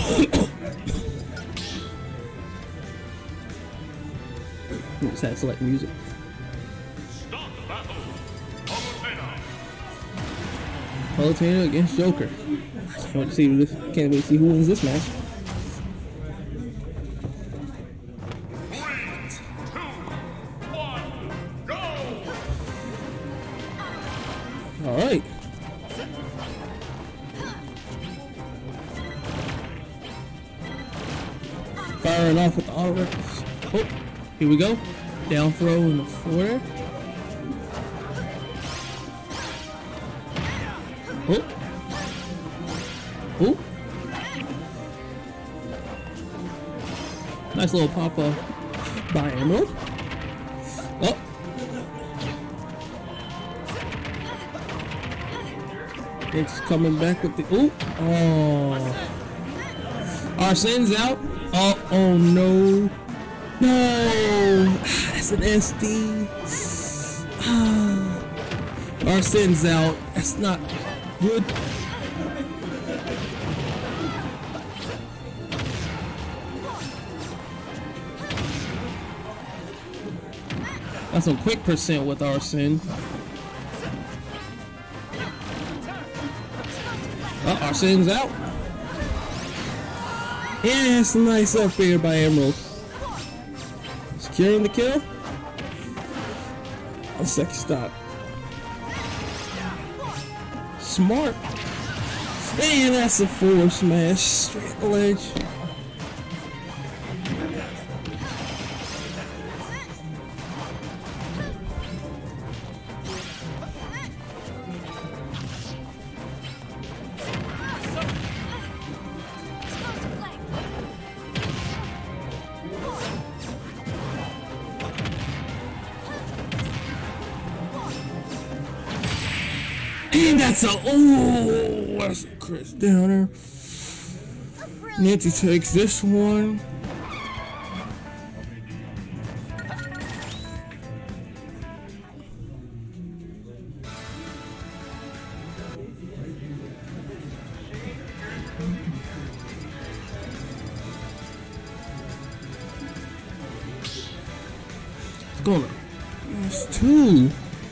Just had to select music. Palutena against Joker. Can't wait to see this. Can't wait to see who wins this match. 3, 2, 1, go! All right. Firing off with the auto records. Oh, here we go. Down throw in the floor. Oh. Oh. Nice little pop up by Emerald. Oh. It's coming back with the oh. Arsene's out. Oh no. No. That's an SD. Arsene's out. That's not good. That's some quick percent with Arsene. Oh, Arsene's out. Yes, nice up here by Emerald. Securing the kill. A second stop. Smart. And that's a forward smash. Straight ledge. And that's a that's a Chris Downer. Nancy takes this one. It's gonna. That's two.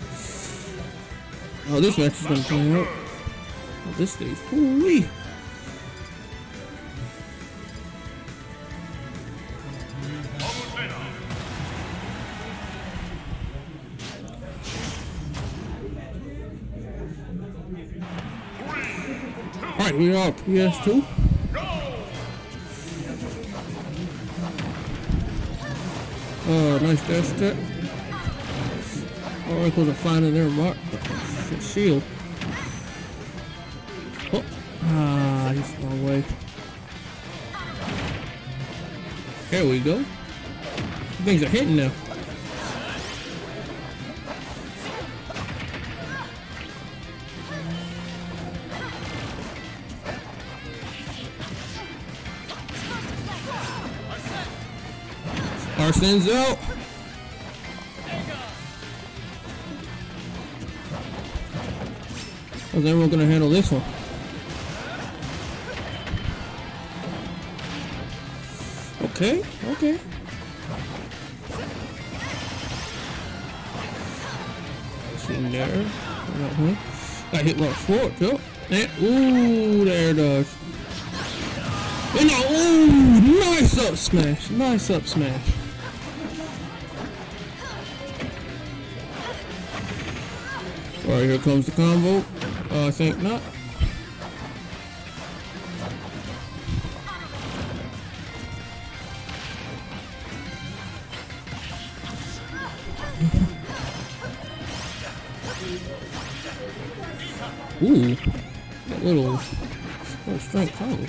Oh, this match is gonna play out. Oh, this stage, holy! Alright, we are PS2. Oh, nice dash attack. Oracle to find in their mark. Shield. Oh, he's far away. There we go. Things are hitting now. Arsene's out. How's everyone gonna handle this one? Okay, okay. In there. I hit one floor, too. Ooh, there it does. And ooh, nice up smash. Nice up smash. Alright, here comes the combo. I think not. Ooh, that little strength combo.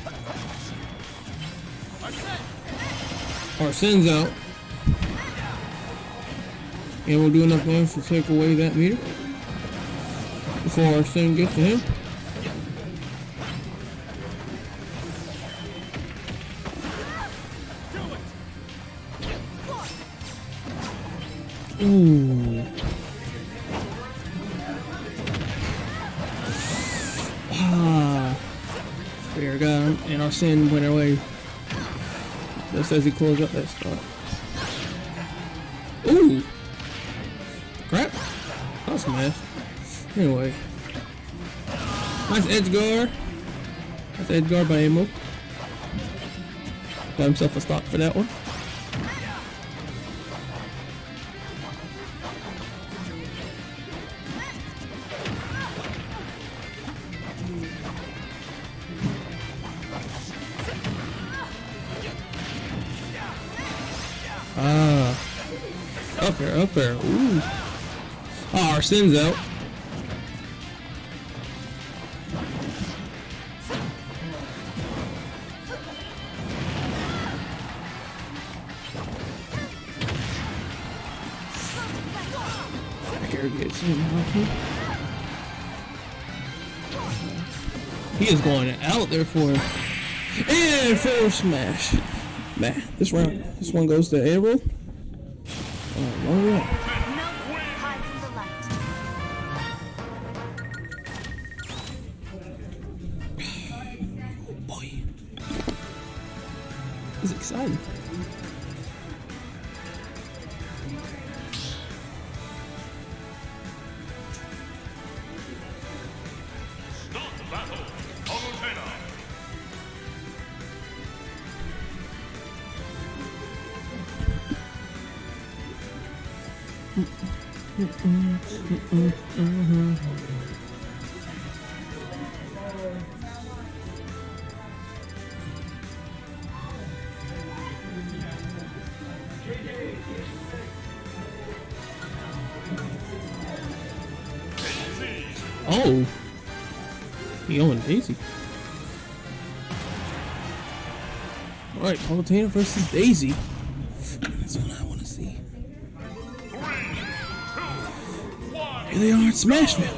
Arsene's out. And we'll do enough damage to take away that meter before Arsene gets to him. Ooh. Spear got him, and Arsene went away. Just as he closed up that spot. Ooh! Crap! That was a mess. Anyway. Nice edge guard. Nice edge guard by Amo. Got himself a stock for that one. Up there. Ooh. Oh, Arsene's out. He is going out there for him. And forward smash. Man, this one goes to Arrow. Oh, yeah. Hide from the light. Oh boy. This is exciting. Start the battle. Palutena. Oh, he going Daisy. All right, Palutena versus Daisy. That's what I want to see. 3, 2, 1. Here they are in Smashville.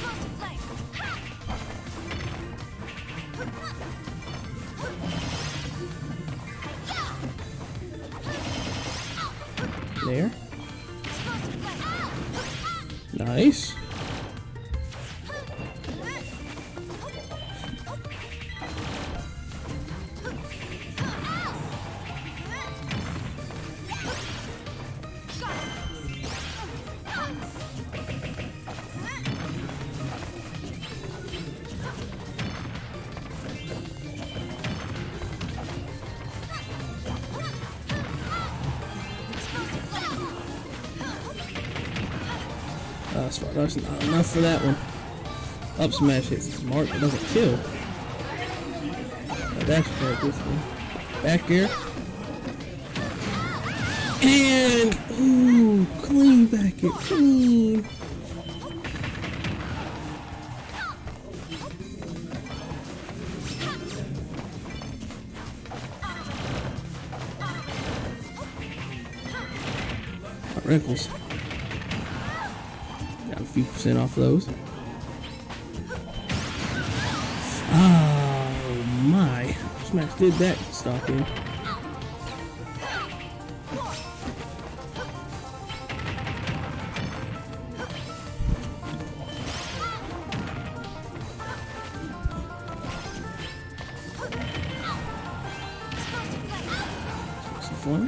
There. Nice. That's not enough for that one. Up smash hits smart, but doesn't kill. That's right, this one. Back air. And ooh, clean back air, clean. Wrinkles. Got a few percent off those. Oh my. Smash did that stop him. Some fun.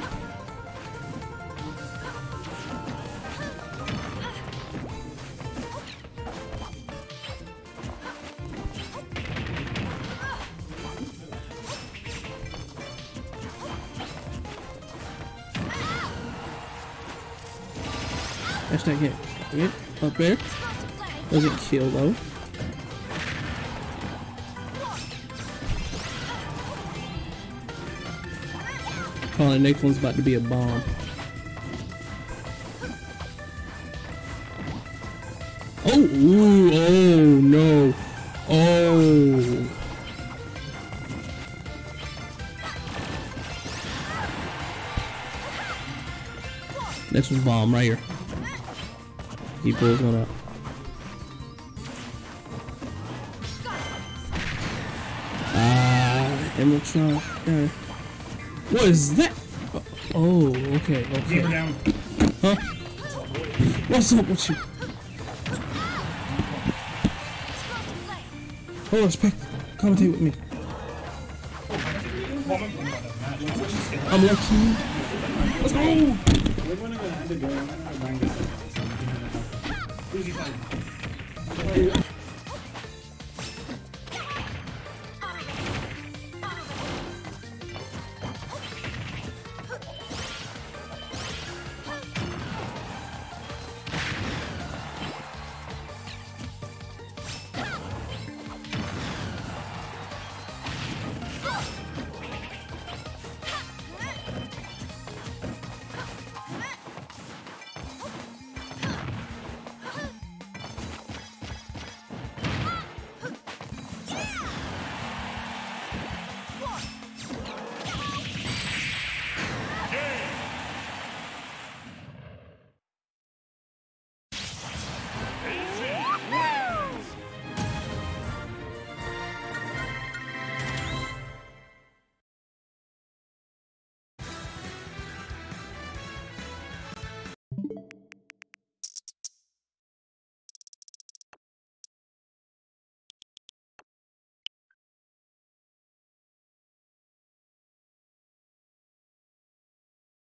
That's not hit. Hit up there. Doesn't kill though. Calling the next one's about to be a bomb. Oh, ooh, oh no. Oh. Next one's bomb right here. He pulls one out. Emerald Charm. What is that? Oh, okay, okay. Keep her down. Huh? What's up with you? Hold on, Spec. Commentate with me. I'm lucky. Let's go. We're running a hand to go. We're running a 9 to 7. Who's he fighting?